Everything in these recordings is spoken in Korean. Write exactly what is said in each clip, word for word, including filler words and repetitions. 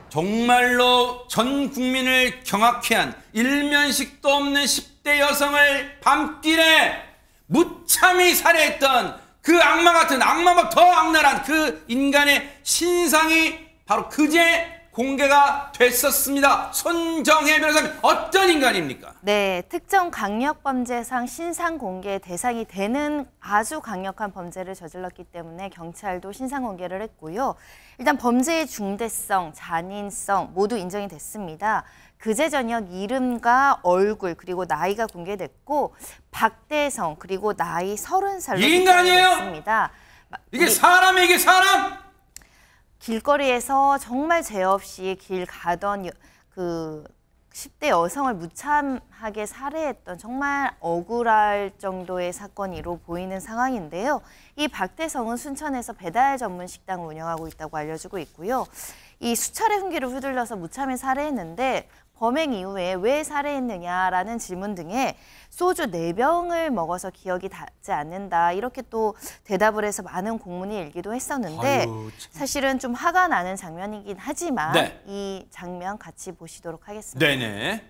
정말로 전 국민을 경악케 한 일면식도 없는 십 대 여성을 밤길에 무참히 살해했던 그 악마 같은 악마보다 더 악랄한 그 인간의 신상이 바로 그제 공개가 됐었습니다. 손정혜 변호사님, 어떤 인간입니까? 네, 특정 강력범죄상 신상 공개 대상이 되는 아주 강력한 범죄를 저질렀기 때문에 경찰도 신상 공개를 했고요. 일단 범죄의 중대성, 잔인성 모두 인정이 됐습니다. 그제 저녁 이름과 얼굴 그리고 나이가 공개됐고 박대성 그리고 나이 서른 살로 인간이에요? 이게 사람이 이게 사람? 길거리에서 정말 죄 없이 길 가던 그 십 대 여성을 무참하게 살해했던 정말 억울할 정도의 사건으로 보이는 상황인데요. 이 박대성은 순천에서 배달 전문 식당을 운영하고 있다고 알려지고 있고요. 이 수차례 흉기를 휘둘러서 무참히 살해했는데 범행 이후에 왜 살해했느냐라는 질문 등에 소주 네 병을 먹어서 기억이 나지 않는다 이렇게 또 대답을 해서 많은 공문이 일기도 했었는데 아유, 사실은 좀 화가 나는 장면이긴 하지만 네. 이 장면 같이 보시도록 하겠습니다. 네네.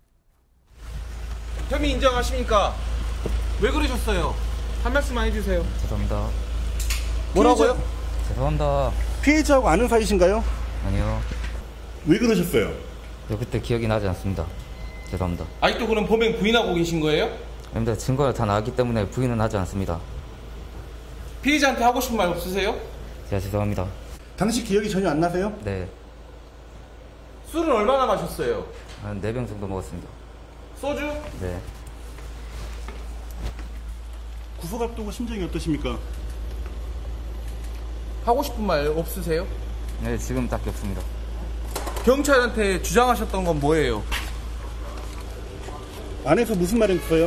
혐의 인정하십니까? 왜 그러셨어요? 한 말씀만 해주세요. 죄송합니다. 뭐라고요? 죄송합니다. 피해자하고 아는 사이신가요? 아니요. 왜 그러셨어요? 그때 기억이 나지 않습니다. 죄송합니다. 아직도 그럼 범행 부인하고 계신 거예요? 아닙니다. 증거가 다 나왔기 때문에 부인은 하지 않습니다. 피해자한테 하고 싶은 말 없으세요? 제가 죄송합니다. 당시 기억이 전혀 안 나세요? 네. 술은 얼마나 마셨어요? 한 네 병 정도 먹었습니다. 소주? 네. 구속 앞두고 심정이 어떠십니까? 하고 싶은 말 없으세요? 네, 지금 딱히 없습니다. 경찰한테 주장하셨던 건 뭐예요? 안에서 무슨 말 했어요?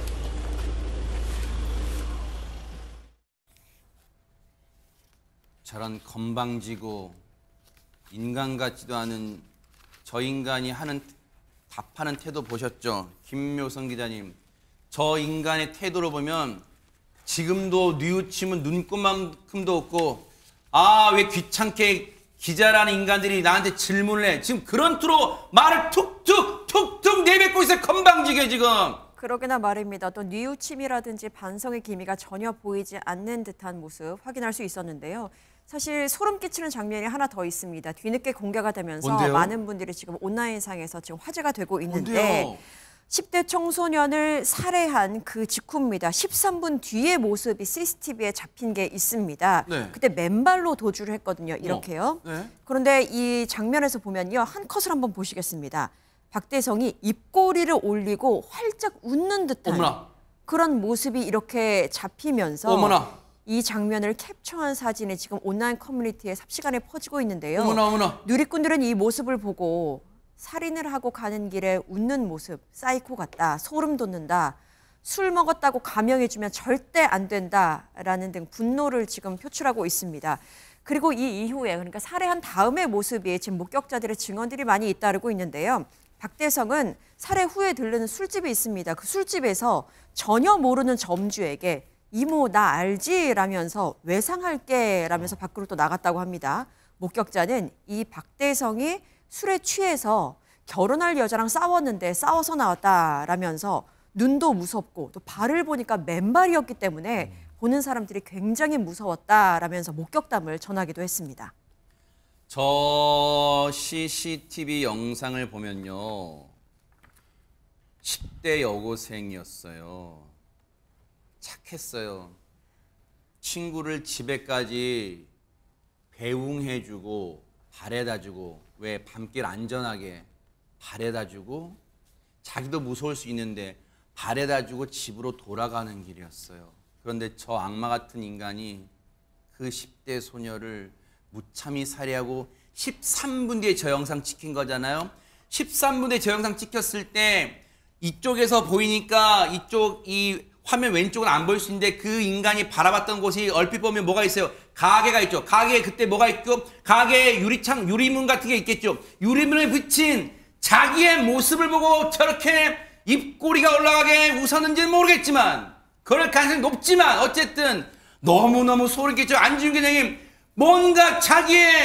저런 건방지고 인간 같지도 않은 저 인간이 하는 답하는 태도 보셨죠? 김묘성 기자님. 저 인간의 태도를 보면 지금도 뉘우치면 눈꼽만큼도 없고 아, 왜 귀찮게 기자라는 인간들이 나한테 질문을 해. 지금 그런 투로 말을 툭툭 툭툭 내뱉고 있어요. 건방지게 지금. 그러게나 말입니다. 또 뉘우침이라든지 반성의 기미가 전혀 보이지 않는 듯한 모습 확인할 수 있었는데요. 사실 소름 끼치는 장면이 하나 더 있습니다. 뒤늦게 공개가 되면서 뭔데요? 많은 분들이 지금 온라인상에서 지금 화제가 되고 있는데 뭔데요? 십 대 청소년을 살해한 그 직후입니다. 십삼 분 뒤의 모습이 씨씨티비에 잡힌 게 있습니다. 네. 그때 맨발로 도주를 했거든요. 이렇게요. 어, 네. 그런데 이 장면에서 보면요. 한 컷을 한번 보시겠습니다. 박대성이 입꼬리를 올리고 활짝 웃는 듯한 어머나. 그런 모습이 이렇게 잡히면서 어머나. 이 장면을 캡처한 사진이 지금 온라인 커뮤니티에 삽시간에 퍼지고 있는데요. 어머나 어머나. 누리꾼들은 이 모습을 보고 살인을 하고 가는 길에 웃는 모습, 사이코 같다, 소름 돋는다, 술 먹었다고 감형해주면 절대 안 된다라는 등 분노를 지금 표출하고 있습니다. 그리고 이 이후에 그러니까 살해한 다음의 모습이 지금 목격자들의 증언들이 많이 잇따르고 있는데요. 박대성은 살해 후에 들르는 술집이 있습니다. 그 술집에서 전혀 모르는 점주에게 이모 나 알지? 라면서 외상할게 라면서 밖으로 또 나갔다고 합니다. 목격자는 이 박대성이 술에 취해서 결혼할 여자랑 싸웠는데 싸워서 나왔다라면서 눈도 무섭고 또 발을 보니까 맨발이었기 때문에 보는 사람들이 굉장히 무서웠다라면서 목격담을 전하기도 했습니다. 저 씨씨티비 영상을 보면요. 십 대 여고생이었어요. 착했어요. 친구를 집에까지 배웅해주고 바래다주고 왜 밤길 안전하게 바래다주고 자기도 무서울 수 있는데 바래다주고 집으로 돌아가는 길이었어요. 그런데 저 악마 같은 인간이 그 십 대 소녀를 무참히 살해하고 십삼 분 뒤에 저 영상 찍힌 거잖아요. 십삼 분 뒤에 저 영상 찍혔을 때 이쪽에서 보이니까 이쪽 이 화면 왼쪽은 안 보일 수 있는데 그 인간이 바라봤던 곳이 얼핏 보면 뭐가 있어요? 가게가 있죠. 가게에 그때 뭐가 있고 가게에 유리창, 유리문 같은 게 있겠죠. 유리문에 붙인 자기의 모습을 보고 저렇게 입꼬리가 올라가게 웃었는지는 모르겠지만 그럴 가능성이 높지만 어쨌든 너무너무 소름 끼쳐. 안지훈 기자님 뭔가 자기의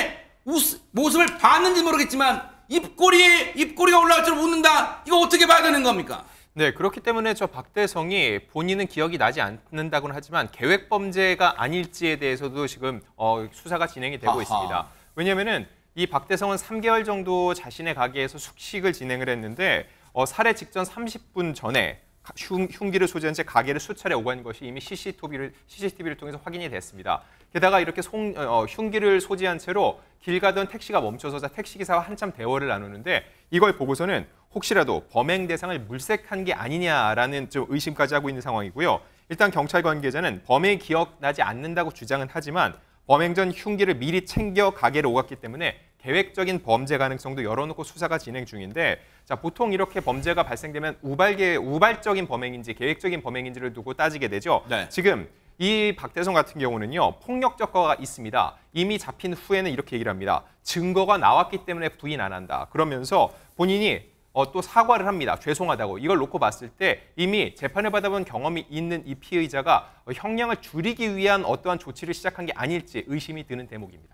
우스, 모습을 봤는지 모르겠지만 입꼬리에 입꼬리가 올라갈 줄 웃는다. 이거 어떻게 봐야 되는 겁니까? 네, 그렇기 때문에 저 박대성이 본인은 기억이 나지 않는다고는 하지만 계획 범죄가 아닐지에 대해서도 지금 어, 수사가 진행이 되고 아하. 있습니다. 왜냐하면은 이 박대성은 삼 개월 정도 자신의 가게에서 숙식을 진행을 했는데 어, 살해 직전 삼십 분 전에 흉, 흉기를 소지한 채 가게를 수차례 오간 것이 이미 씨씨티비를, 씨씨티비를 통해서 확인이 됐습니다. 게다가 이렇게 송, 어, 흉기를 소지한 채로 길 가던 택시가 멈춰서 택시기사와 한참 대화를 나누는데 이걸 보고서는 혹시라도 범행 대상을 물색한 게 아니냐라는 좀 의심까지 하고 있는 상황이고요. 일단 경찰 관계자는 범행이 기억나지 않는다고 주장은 하지만 범행 전 흉기를 미리 챙겨 가게를 오갔기 때문에 계획적인 범죄 가능성도 열어놓고 수사가 진행 중인데 자 보통 이렇게 범죄가 발생되면 우발계, 우발적인 범행인지 계획적인 범행인지를 두고 따지게 되죠. 네. 지금 이 박대성 같은 경우는요. 폭력적거가 있습니다. 이미 잡힌 후에는 이렇게 얘기를 합니다. 증거가 나왔기 때문에 부인 안 한다. 그러면서 본인이 어, 또 사과를 합니다. 죄송하다고. 이걸 놓고 봤을 때 이미 재판을 받아본 경험이 있는 이 피의자가 어, 형량을 줄이기 위한 어떠한 조치를 시작한 게 아닐지 의심이 드는 대목입니다.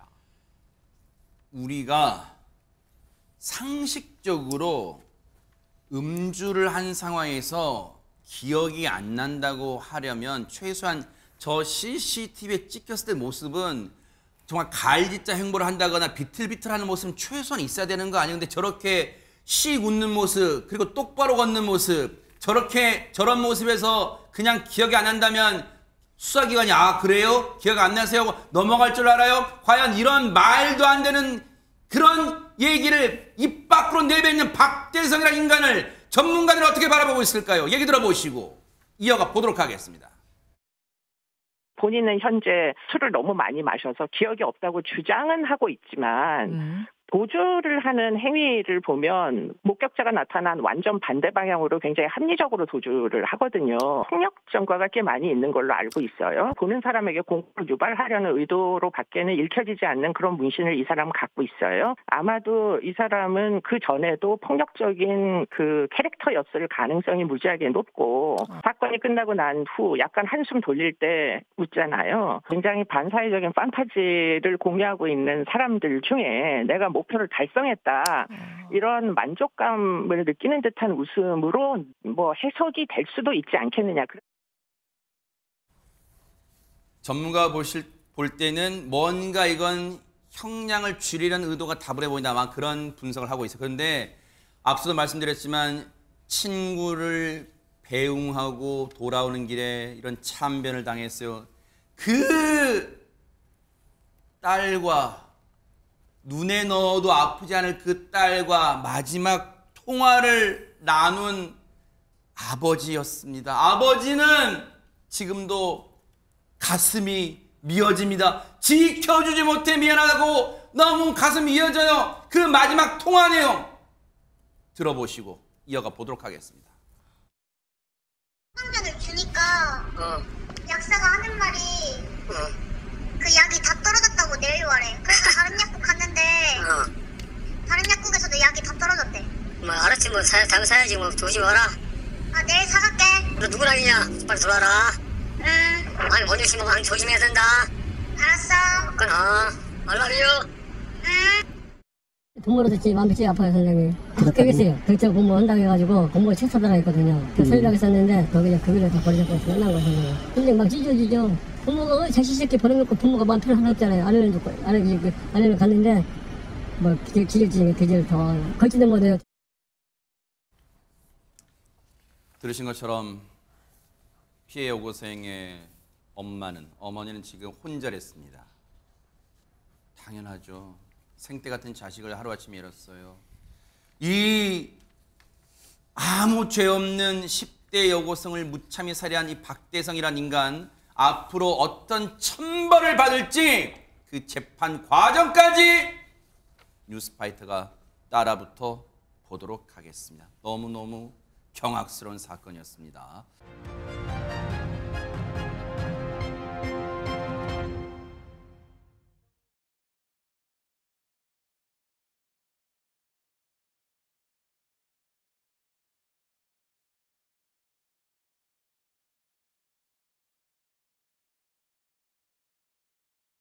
우리가 상식적으로 음주를 한 상황에서 기억이 안 난다고 하려면 최소한 저 씨씨티비에 찍혔을 때 모습은 정말 가을짓자 행보를 한다거나 비틀비틀하는 모습은 최소한 있어야 되는 거 아니에요? 근데 저렇게 씩 웃는 모습 그리고 똑바로 걷는 모습 저렇게 저런 모습에서 그냥 기억이 안 난다면 수사기관이 아 그래요? 기억 안 나세요? 하고 넘어갈 줄 알아요? 과연 이런 말도 안 되는 그런 얘기를 입 밖으로 내뱉는 박대성이라는 인간을 전문가들은 어떻게 바라보고 있을까요? 얘기 들어보시고 이어가 보도록 하겠습니다. 본인은 현재 술을 너무 많이 마셔서 기억이 없다고 주장은 하고 있지만 음. 도주를 하는 행위를 보면 목격자가 나타난 완전 반대 방향으로 굉장히 합리적으로 도주를 하거든요. 폭력 전과가 꽤 많이 있는 걸로 알고 있어요. 보는 사람에게 공포를 유발하려는 의도로 밖에는 읽혀지지 않는 그런 문신을 이 사람은 갖고 있어요. 아마도 이 사람은 그 전에도 폭력적인 그 캐릭터였을 가능성이 무지하게 높고 사건이 끝나고 난 후 약간 한숨 돌릴 때 웃잖아요. 굉장히 반사회적인 판타지를 공유하고 있는 사람들 중에 내가 목표를 달성했다. 이런 만족감을 느끼는 듯한 웃음으로 뭐 해석이 될 수도 있지 않겠느냐. 전문가 보실 볼 때는 뭔가 이건 형량을 줄이려는 의도가 다분해 보인다. 아마 그런 분석을 하고 있어요. 그런데 앞서도 말씀드렸지만 친구를 배웅하고 돌아오는 길에 이런 참변을 당했어요. 그 딸과 눈에 넣어도 아프지 않을 그 딸과 마지막 통화를 나눈 아버지였습니다. 아버지는 지금도 가슴이 미어집니다. 지켜주지 못해 미안하다고 너무 가슴이 미어져요. 그 마지막 통화 내용 들어보시고 이어가 보도록 하겠습니다. 항변을 주니까 어. 약사가 하는 말이 어. 그 약이 다 떨어졌다고 내일 와래. 그래서 다른 약국 갔는데 어. 다른 약국에서도 약이 다 떨어졌대. 뭐 알았지 뭐 사, 당근 사야지 뭐 조심하라. 아 내일 사갈게. 너 누구랑 있냐? 빨리 들어와라. 응. 아니 먼저 심으면 항 조심해야 된다. 알았어. 끊어. 알라뷰. 응. 동물원에서 제 마음이 제일 아파요 선생님. 합격했어요. 그쪽 공부한다고 해가지고 공부를 채쳐들어 있거든요. 그 설명을 했었는데 거 그냥 그거를 다 버리셨고 끝난 거예요. 근데 막 찢어지죠. 부모가 어, 자식 새끼 버려놓고 부모가 마음 편을 하나 없잖아요. 아내를 놓고 아내를 아내를 갔는데 뭐 기절 기절지 기절 더 걸치는 거네요. 들으신 것처럼 피해 여고생의 엄마는 어머니는 지금 혼절했습니다. 당연하죠. 생떼 같은 자식을 하루아침에 잃었어요. 이 아무 죄 없는 십 대 여고생을 무참히 살해한 이 박대성이란 인간 앞으로 어떤 천벌을 받을지 그 재판 과정까지 뉴스파이터가 따라붙어 보도록 하겠습니다. 너무너무 경악스러운 사건이었습니다.